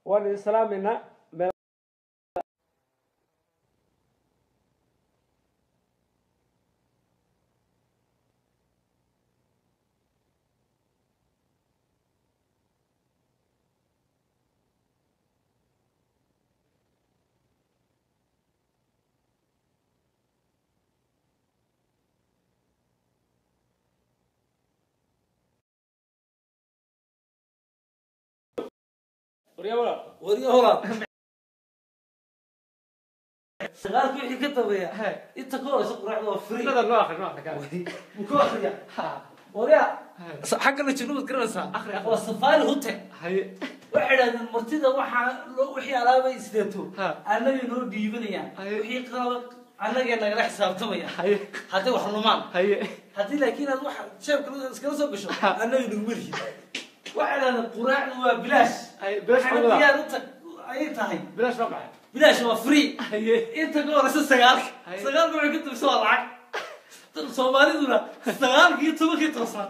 وأنا سلامنا وريا ولا شغال كيف كتب يا انت كورس قرع له فري هذا نوع كان مكوخ يا وريا حقنا جنوب كرنسا اخري والسفاري هوتيل هي وحنا مرتده وحي alaabay isdeeto anaga inoo dhiibanayaan wixii qalad anaga naga xisaabtamaya hadii wax lumaan hadii laakiin aad wax sheebka iskala soo gasho anaga inuu wili waxaana quraacdu waa bilaash ay tahay بلاش وقع bilaash waa free inta gooraysa sagaalka wuxuu ka tabsoo lacag tan Soomaaliduna sagaalkii tobankii toosan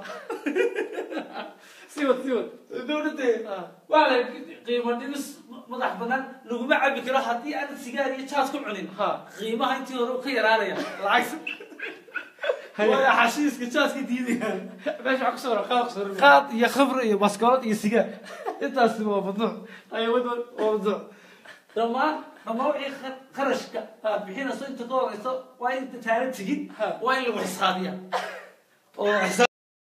سيوت dawladda waxa qiimo dhimis madax badan lagu ma cabi karo hadii aan sigaar iyo jaas ku cunin qiimaha intii hore ka yaraanaya lacag ويا حشيش كشاس كديدي باش عكسور قاط يا خبر يا بسكوت يا سيجار انت اسمه موضوع اي موضوع لما وعي خرجك بحين اصلا انت دوريسو وين انت تاريخ تجي وين لو حسابيا او حساب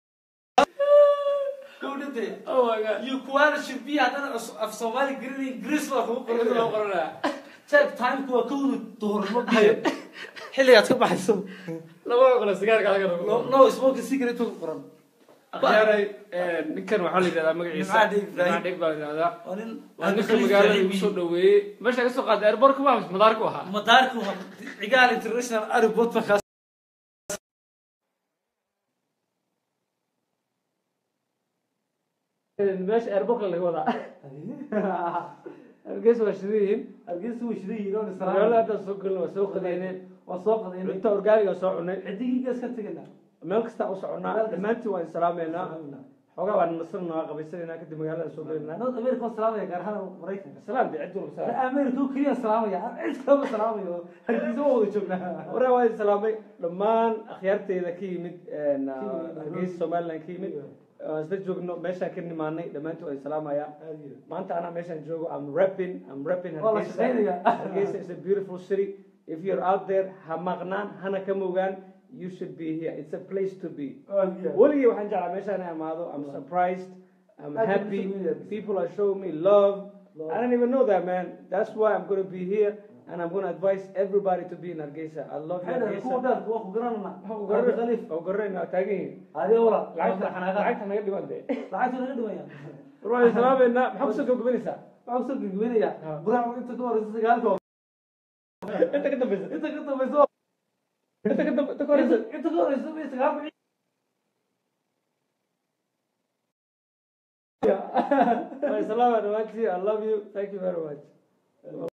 دولتي او ماي جاد يو كواليتي بي هذا في صومالي جريس لا قرنا تايب تايم كو دور ما بي حليات كبحيسو لما اقول سيجار قال نو سموك سيجريت قرن أخيرا نكن وحالي ذا مقعيس معدك هذا ونخل مقالة يوصل دوي مش لقى سوق هذا إيربورك ما مش مداركوها عقال انترناشونال ايربورت فخاص باش إيربورك اللي هو ذا الجيس وشرين لون لا لا هذا سوق دينين وسوق دين انت أورجانيك وسوقنا عديك جالس كتجنا meel kasta u soconaa dhamaantii waan salaameynaa xogaa waan nasrnaa qabaysanayna kadib magaalada soo galeynaa نود أمريكا سلامة gaar ahaan Mareykanka salaam bicid wal salaam أمريكا كليا سلامة cid kale salaamayo hargeysa wada joognaa hore waan salaamay dhammaan akhyaarteeda ka yimid hargeysa Soomaaliland ka yimid isla joogno meesha ka nimaanay dhamaantii waan salaamaya maanta ana meeshan joogo I'm rapping hargeysa is a beautiful city if you're out there ha maqnaan hana ka moogaan you should be here. It's a place to be. I'm surprised. I'm happy. People are showing me love. I don't even know that, man. That's why I'm going to be here. And I'm going to advise everybody to be in Hargeisa. I love you, Hargeisa. انت كورس يا سلام عليكم I love you thank you very much